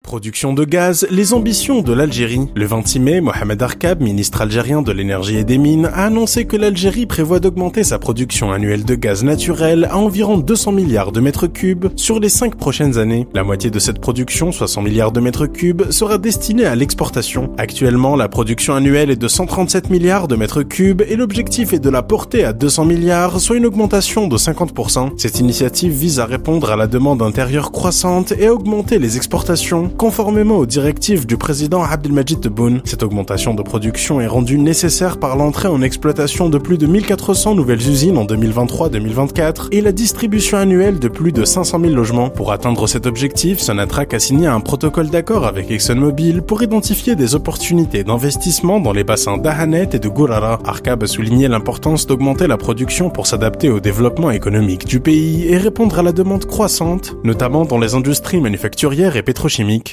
Production de gaz, les ambitions de l'Algérie. Le 26 mai, Mohamed Arkab, ministre algérien de l'énergie et des mines, a annoncé que l'Algérie prévoit d'augmenter sa production annuelle de gaz naturel à environ 200 milliards de mètres cubes sur les 5 prochaines années. La moitié de cette production, 60 milliards de mètres cubes, sera destinée à l'exportation. Actuellement, la production annuelle est de 137 milliards de mètres cubes et l'objectif est de la porter à 200 milliards, soit une augmentation de 50%. Cette initiative vise à répondre à la demande intérieure croissante et à augmenter les exportations, conformément aux directives du président Abdelmadjid Tebboune. Cette augmentation de production est rendue nécessaire par l'entrée en exploitation de plus de 1400 nouvelles usines en 2023-2024 et la distribution annuelle de plus de 500 000 logements. Pour atteindre cet objectif, Sonatrach a signé un protocole d'accord avec ExxonMobil pour identifier des opportunités d'investissement dans les bassins d'Ahanet et de Gourara. Arkab a souligné l'importance d'augmenter la production pour s'adapter au développement économique du pays et répondre à la demande croissante, notamment dans les industries manufacturières et pétrochimiques.